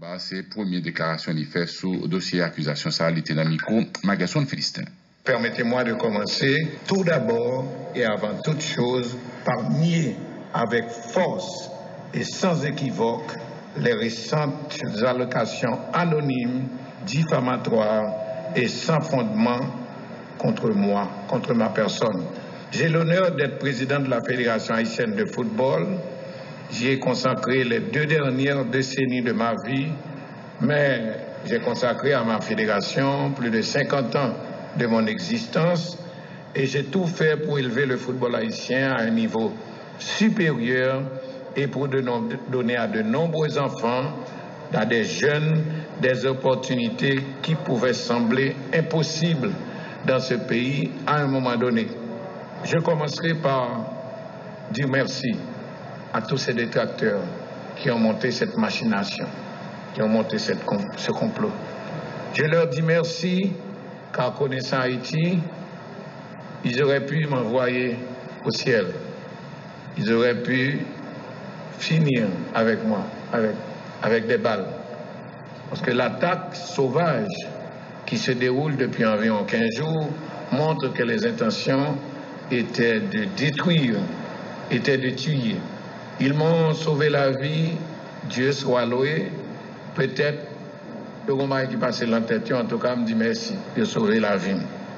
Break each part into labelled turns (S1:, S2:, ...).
S1: C'est la première déclaration qu'il fait sur le dossier d'accusation. Ça a été dans le micro. Magason Philistin.
S2: Permettez-moi de commencer tout d'abord et avant toute chose par nier avec force et sans équivoque les récentes allocations anonymes, diffamatoires et sans fondement contre moi, contre ma personne. J'ai l'honneur d'être président de la Fédération haïtienne de football. J'y ai consacré les 2 dernières décennies de ma vie, mais j'ai consacré à ma fédération plus de 50 ans de mon existence et j'ai tout fait pour élever le football haïtien à un niveau supérieur et pour donner à de nombreux enfants, à des jeunes, des opportunités qui pouvaient sembler impossibles dans ce pays à un moment donné. Je commencerai par dire merci à tous ces détracteurs qui ont monté cette machination, qui ont monté ce complot. Je leur dis merci, car connaissant Haïti, ils auraient pu m'envoyer au ciel. Ils auraient pu finir avec moi, avec des balles. Parce que l'attaque sauvage qui se déroule depuis environ 15 jours montre que les intentions étaient de détruire, étaient de tuer. Ils m'ont sauvé la vie, Dieu soit loué. Peut-être le moment qui passe l'entêtion, en tout cas, me dit merci de sauver la vie.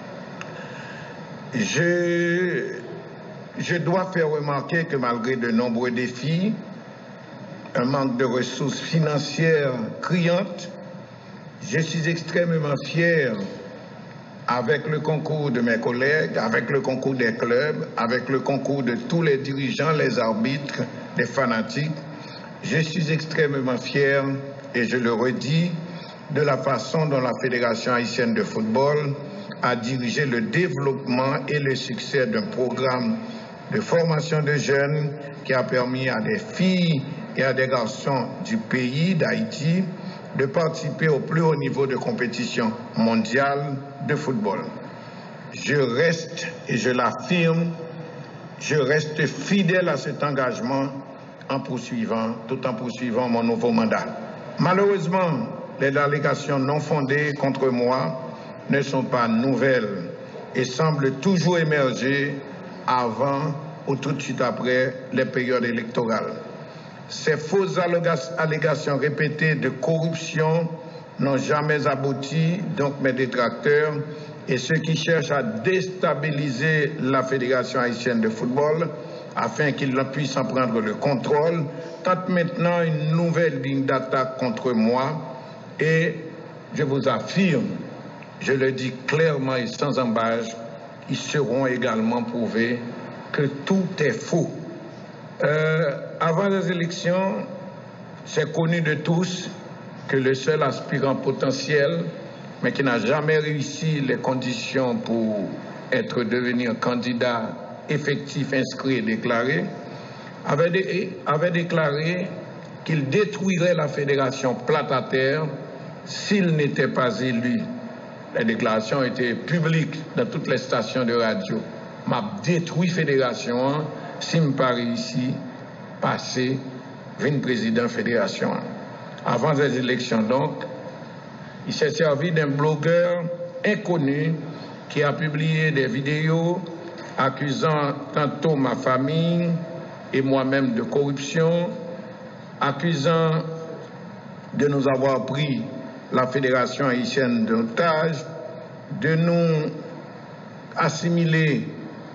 S2: Je dois faire remarquer que malgré de nombreux défis, un manque de ressources financières criantes, je suis extrêmement fier, avec le concours de mes collègues, avec le concours des clubs, avec le concours de tous les dirigeants, les arbitres, les fanatiques, je suis extrêmement fier, et je le redis, de la façon dont la Fédération haïtienne de football a dirigé le développement et le succès d'un programme de formation de jeunes qui a permis à des filles et à des garçons du pays d'Haïti de participer au plus haut niveau de compétition mondiale de football. Je reste, et je l'affirme, je reste fidèle à cet engagement tout en poursuivant mon nouveau mandat. Malheureusement, les allégations non fondées contre moi ne sont pas nouvelles et semblent toujours émerger avant ou tout de suite après les périodes électorales. Ces fausses allégations répétées de corruption n'ont jamais abouti, donc mes détracteurs et ceux qui cherchent à déstabiliser la Fédération haïtienne de football afin qu'ils puissent en prendre le contrôle, tentent maintenant une nouvelle ligne d'attaque contre moi et je vous affirme, je le dis clairement et sans embâche, ils seront également prouvés que tout est faux. Avant les élections, c'est connu de tous que le seul aspirant potentiel, mais qui n'a jamais réussi les conditions pour devenir candidat effectif, inscrit et déclaré, avait déclaré qu'il détruirait la fédération plate à terre s'il n'était pas élu. Les déclarations étaient publiques dans toutes les stations de radio. M'a détruit fédération si je pas réussi passer 20 présidents fédération. Avant les élections donc, il s'est servi d'un blogueur inconnu qui a publié des vidéos accusant tantôt ma famille et moi-même de corruption, accusant de nous avoir pris la Fédération haïtienne d'otages, de nous assimiler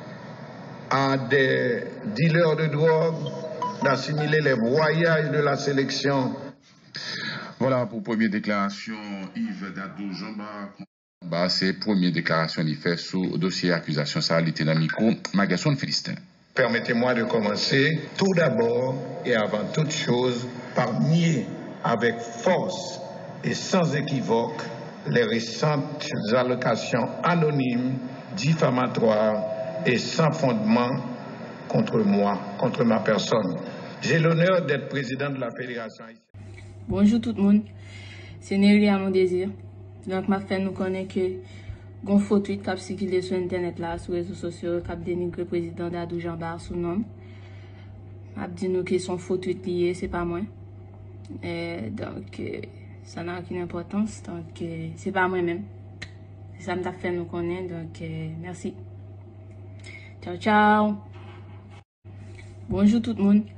S2: à des dealers de drogue, d'assimiler les voyages de la sélection.
S1: Voilà pour première déclaration, Yves Dadou Jamba. C'est la première déclaration qu'il fait sur le dossier d'accusation. Ça a été dans le micro. Magason Philistin.
S2: Permettez-moi de commencer tout d'abord et avant toute chose par nier avec force et sans équivoque les récentes allocations anonymes, diffamatoires et sans fondement contre moi, contre ma personne. J'ai l'honneur d'être président de la Fédération haïtienne.
S3: Bonjour tout le monde, c'est Néry à mon désir. Donc, ma fait nous connaît que gon faux tweet qui a circulé sur internet là, sur les réseaux sociaux, qui a dénigré le président Dadou Jamba sous nom. A dit nous que son faux tweet lié, c'est pas moi. Donc, ça n'a aucune importance. Donc, c'est pas moi-même. C'est ça que m'a fait nous connaître. Donc, merci. Ciao, ciao. Bonjour tout le monde.